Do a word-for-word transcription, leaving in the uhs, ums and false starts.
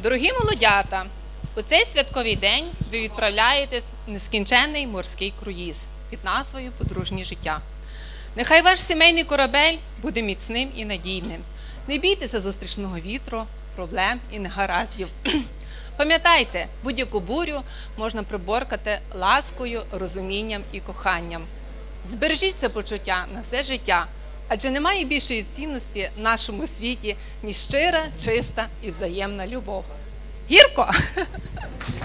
Дорогі молодята, у цей святковий день ви відправляєтесь в нескінченний морський круїз під назвою «Подружнє життя». Нехай ваш сімейний корабель буде міцним і надійним. Не бійтеся зустрічного вітру, проблем і негараздів. Пам'ятайте, будь-яку бурю можна приборкати ласкою, розумінням і коханням. Збережіть це почуття на все життя, адже немає більшої цінності в нашому світі, ніж щира, чиста і взаємна любов. Гірко!